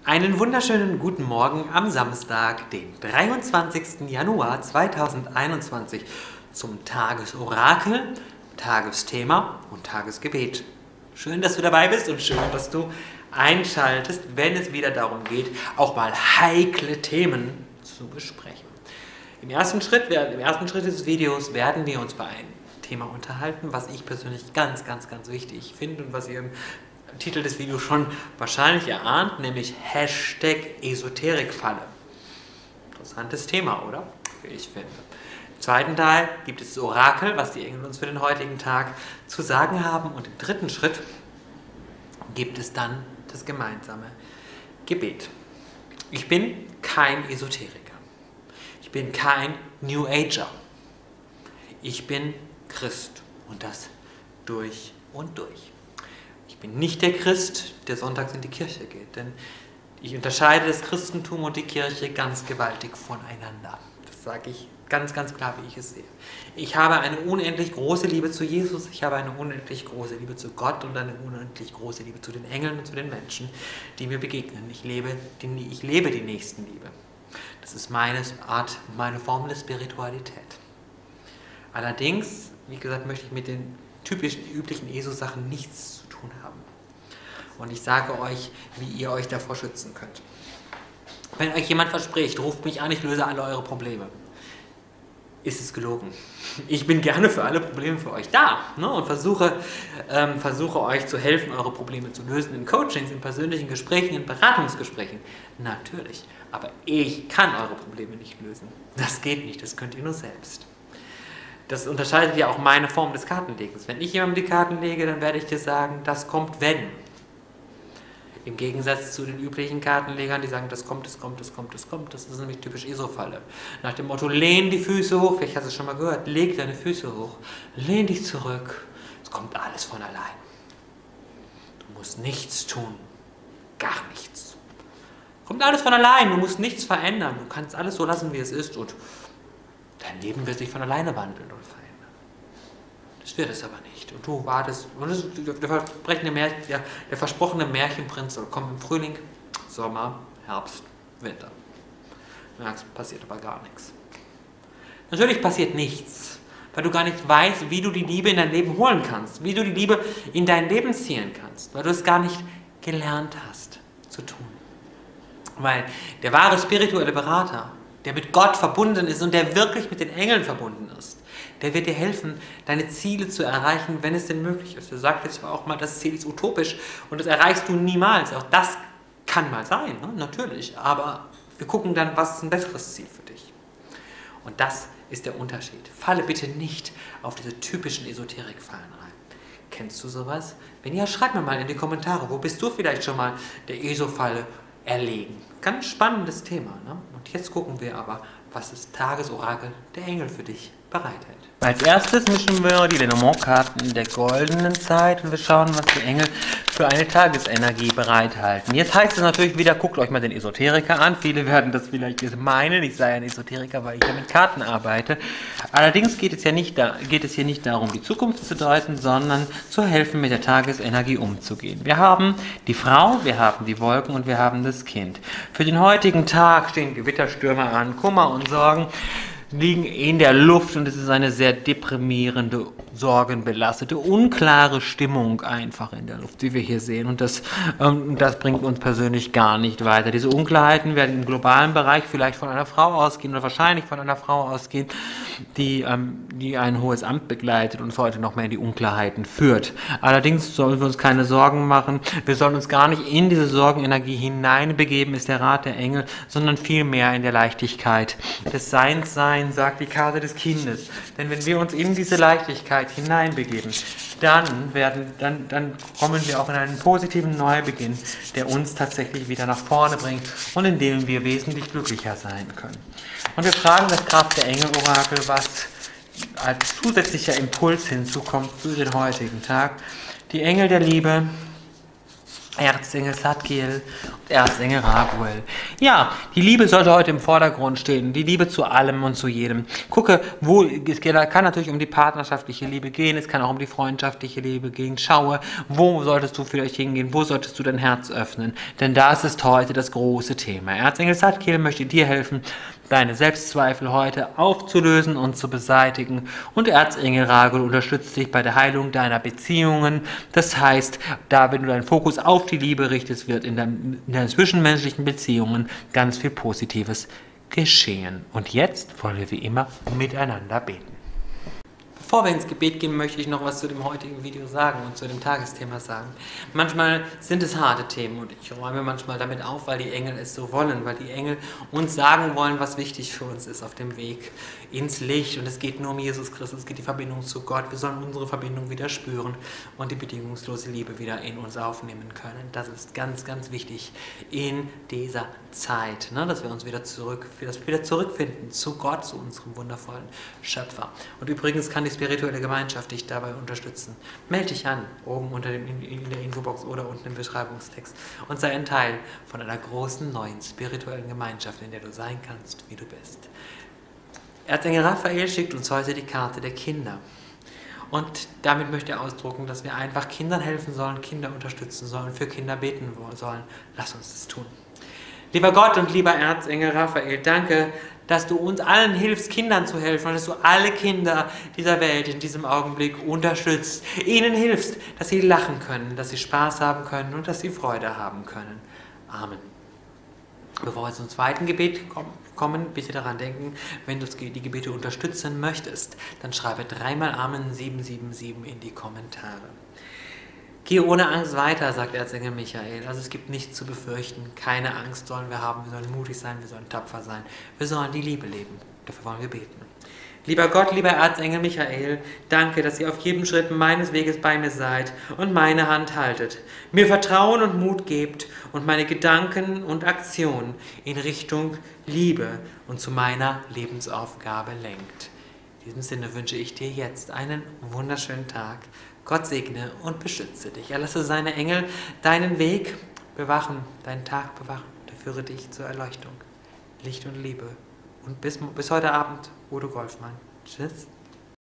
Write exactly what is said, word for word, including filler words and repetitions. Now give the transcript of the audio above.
Einen wunderschönen guten Morgen am Samstag, den dreiundzwanzigsten Januar zweitausendeinundzwanzig, zum Tagesorakel, Tagesthema und Tagesgebet. Schön, dass du dabei bist und schön, dass du einschaltest, wenn es wieder darum geht, auch mal heikle Themen zu besprechen. Im ersten Schritt, im ersten Schritt des Videos werden wir uns bei einem Thema unterhalten, was ich persönlich ganz, ganz, ganz wichtig finde und was ihr im Titel des Videos schon wahrscheinlich erahnt, nämlich Hashtag Esoterikfalle. Interessantes Thema, oder? Wie ich finde. Im zweiten Teil gibt es das Orakel, was die Engel uns für den heutigen Tag zu sagen haben. Und im dritten Schritt gibt es dann das gemeinsame Gebet. Ich bin kein Esoteriker. Ich bin kein New Ager. Ich bin Christ und das durch und durch. Ich bin nicht der Christ, der sonntags in die Kirche geht, denn ich unterscheide das Christentum und die Kirche ganz gewaltig voneinander. Das sage ich ganz, ganz klar, wie ich es sehe. Ich habe eine unendlich große Liebe zu Jesus, ich habe eine unendlich große Liebe zu Gott und eine unendlich große Liebe zu den Engeln und zu den Menschen, die mir begegnen. Ich lebe die, ich lebe die Nächstenliebe. Das ist meine Art, meine Form der Spiritualität. Allerdings, wie gesagt, möchte ich mit den typischen, üblichen ESO-Sachen nichts zu tun haben. Und ich sage euch, wie ihr euch davor schützen könnt. Wenn euch jemand verspricht, ruft mich an, ich löse alle eure Probleme, ist es gelogen. Ich bin gerne für alle Probleme für euch da, ne, und versuche, ähm, versuche euch zu helfen, eure Probleme zu lösen in Coachings, in persönlichen Gesprächen, in Beratungsgesprächen. Natürlich. Aber ich kann eure Probleme nicht lösen. Das geht nicht, das könnt ihr nur selbst. Das unterscheidet ja auch meine Form des Kartenlegens. Wenn ich jemandem die Karten lege, dann werde ich dir sagen, das kommt, wenn. Im Gegensatz zu den üblichen Kartenlegern, die sagen, das kommt, das kommt, das kommt, das kommt. Das ist nämlich typisch ESO-Falle. Nach dem Motto, lehn die Füße hoch, vielleicht hast du es schon mal gehört, leg deine Füße hoch, lehn dich zurück, es kommt alles von allein. Du musst nichts tun, gar nichts. Kommt alles von allein, du musst nichts verändern, du kannst alles so lassen, wie es ist und dein Leben wird sich von alleine wandeln und verändern. Das wird es aber nicht. Und du wartest, und das ist der, versprechende Märchen, der, der versprochene Märchenprinz soll kommen im Frühling, Sommer, Herbst, Winter. Du merkst, passiert aber gar nichts. Natürlich passiert nichts, weil du gar nicht weißt, wie du die Liebe in dein Leben holen kannst, wie du die Liebe in dein Leben ziehen kannst, weil du es gar nicht gelernt hast zu tun. Weil der wahre spirituelle Berater, der mit Gott verbunden ist und der wirklich mit den Engeln verbunden ist, der wird dir helfen, deine Ziele zu erreichen, wenn es denn möglich ist. Er sagt jetzt zwar auch mal, das Ziel ist utopisch und das erreichst du niemals. Auch das kann mal sein, ne? Natürlich. Aber wir gucken dann, was ist ein besseres Ziel für dich. Und das ist der Unterschied. Falle bitte nicht auf diese typischen Esoterikfallen rein. Kennst du sowas? Wenn ja, schreib mir mal in die Kommentare, wo bist du vielleicht schon mal der ESO-Falle erlegen. Ganz spannendes Thema. Ne? Und jetzt gucken wir aber, was das Tagesorakel der Engel für dich bereithält. Als erstes mischen wir die Lenormand-Karten der goldenen Zeit und wir schauen, was die Engel für eine Tagesenergie bereithalten. Jetzt heißt es natürlich wieder, guckt euch mal den Esoteriker an. Viele werden das vielleicht jetzt meinen, ich sei ein Esoteriker, weil ich ja mit Karten arbeite. Allerdings geht es, ja nicht da, geht es hier nicht darum, die Zukunft zu deuten, sondern zu helfen, mit der Tagesenergie umzugehen. Wir haben die Frau, wir haben die Wolken und wir haben das Kind. Für den heutigen Tag stehen Gewitterstürme an, Kummer und Sorgen liegen in der Luft und es ist eine sehr deprimierende, sorgenbelastete, unklare Stimmung einfach in der Luft, die wir hier sehen. Und das, ähm, das bringt uns persönlich gar nicht weiter. Diese Unklarheiten werden im globalen Bereich vielleicht von einer Frau ausgehen oder wahrscheinlich von einer Frau ausgehen, die, ähm, die ein hohes Amt begleitet und uns heute noch mehr in die Unklarheiten führt. Allerdings sollen wir uns keine Sorgen machen. Wir sollen uns gar nicht in diese Sorgenenergie hineinbegeben, ist der Rat der Engel, sondern vielmehr in der Leichtigkeit des Seinsseins, sagt die Karte des Kindes. Denn wenn wir uns in diese Leichtigkeit hineinbegeben, dann, werden, dann, dann kommen wir auch in einen positiven Neubeginn, der uns tatsächlich wieder nach vorne bringt und in dem wir wesentlich glücklicher sein können. Und wir fragen das Kraft der Engel-Orakel, was als zusätzlicher Impuls hinzukommt für den heutigen Tag. Die Engel der Liebe Erzengel Zadkiel und Erzengel Raguel. Ja, die Liebe sollte heute im Vordergrund stehen. Die Liebe zu allem und zu jedem. Gucke, wo, es kann natürlich um die partnerschaftliche Liebe gehen, es kann auch um die freundschaftliche Liebe gehen. Schaue, wo solltest du vielleicht hingehen, wo solltest du dein Herz öffnen. Denn das ist heute das große Thema. Erzengel Zadkiel möchte dir helfen, deine Selbstzweifel heute aufzulösen und zu beseitigen. Und Erzengel Raguel unterstützt dich bei der Heilung deiner Beziehungen. Das heißt, da, wenn du deinen Fokus auf die Liebe richtest, wird in, dein, in deinen zwischenmenschlichen Beziehungen ganz viel Positives geschehen. Und jetzt wollen wir wie immer miteinander beten. Bevor wir ins Gebet gehen, möchte ich noch was zu dem heutigen Video sagen und zu dem Tagesthema sagen. Manchmal sind es harte Themen und ich räume manchmal damit auf, weil die Engel es so wollen, weil die Engel uns sagen wollen, was wichtig für uns ist auf dem Weg ins Licht. Und es geht nur um Jesus Christus, es geht die Verbindung zu Gott. Wir sollen unsere Verbindung wieder spüren und die bedingungslose Liebe wieder in uns aufnehmen können. Das ist ganz, ganz wichtig in dieser Zeit, ne? Dass wir uns wieder zurück, dass wir wieder zurückfinden zu Gott, zu unserem wundervollen Schöpfer. Und übrigens kann die spirituelle Gemeinschaft dich dabei unterstützen. Melde dich an, oben unter dem, in der Infobox oder unten im Beschreibungstext und sei ein Teil von einer großen, neuen spirituellen Gemeinschaft, in der du sein kannst, wie du bist. Erzengel Raphael schickt uns heute die Karte der Kinder. Und damit möchte er ausdrucken, dass wir einfach Kindern helfen sollen, Kinder unterstützen sollen, für Kinder beten sollen. Lass uns das tun. Lieber Gott und lieber Erzengel Raphael, danke, dass du uns allen hilfst, Kindern zu helfen und dass du alle Kinder dieser Welt in diesem Augenblick unterstützt. Ihnen hilfst, dass sie lachen können, dass sie Spaß haben können und dass sie Freude haben können. Amen. Bevor wir zum zweiten Gebet kommen, bitte daran denken, wenn du die Gebete unterstützen möchtest, dann schreibe dreimal Amen sieben sieben sieben in die Kommentare. Geh ohne Angst weiter, sagt Erzengel Michael. Also es gibt nichts zu befürchten. Keine Angst sollen wir haben. Wir sollen mutig sein, wir sollen tapfer sein. Wir sollen die Liebe leben. Dafür wollen wir beten. Lieber Gott, lieber Erzengel Michael, danke, dass ihr auf jedem Schritt meines Weges bei mir seid und meine Hand haltet, mir Vertrauen und Mut gebt und meine Gedanken und Aktionen in Richtung Liebe und zu meiner Lebensaufgabe lenkt. In diesem Sinne wünsche ich dir jetzt einen wunderschönen Tag. Gott segne und beschütze dich. Er lasse seine Engel deinen Weg bewachen, deinen Tag bewachen und er führe dich zur Erleuchtung. Licht und Liebe. Und bis, bis heute Abend, Udo Golfmann. Tschüss.